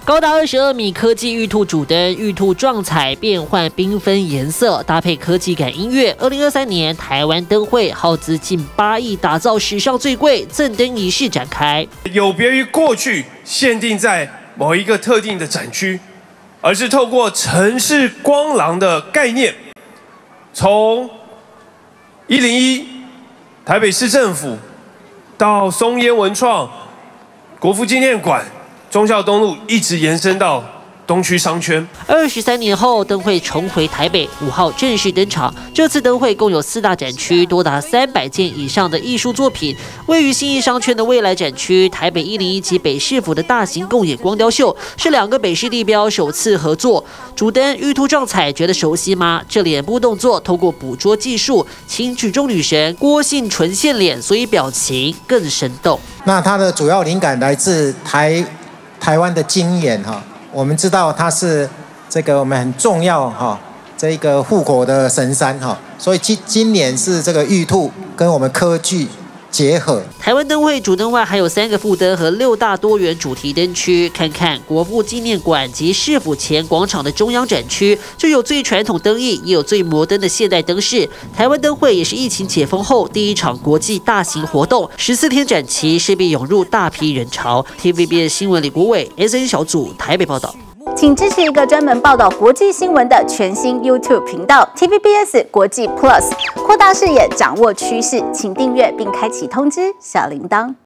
高达22米科技玉兔主灯，玉兔撞彩变换缤纷颜色，搭配科技感音乐。2023年台湾灯会耗资近8亿，打造史上最贵赠灯仪式展开。 有别于过去限定在某一个特定的展区，而是透过城市光廊的概念，从101台北市政府到松烟文创、国父纪念馆、忠孝东路，一直延伸到东区商圈。 23年后，灯会重回台北，5号正式登场。这次灯会共有4大展区，多达300件以上的艺术作品。位于信义商圈的未来展区，台北101及北市府的大型共演光雕秀，是2个北市地标首次合作。主灯玉兔撞彩，觉得熟悉吗？这脸部动作透过捕捉技术，请举重女神郭幸纯现脸，所以表情更生动。 那它的主要灵感来自台湾的金眼哈。我们知道它是这个我们很重要哈，这个护国的神山哈，所以今年是这个玉兔跟我们科技结合。 台湾灯会主灯外还有3个副灯和6大多元主题灯区，看看国父纪念馆及市府前广场的中央展区，就有最传统灯艺，也有最摩登的现代灯饰。台湾灯会也是疫情解封后第一场国际大型活动，14天展期势必涌入大批人潮。TVBS 新闻李国伟 SN 小组台北报道。 请支持一个专门报道国际新闻的全新 YouTube 频道 TVBS 国际 Plus， 扩大视野，掌握趋势，请订阅并开启通知小铃铛。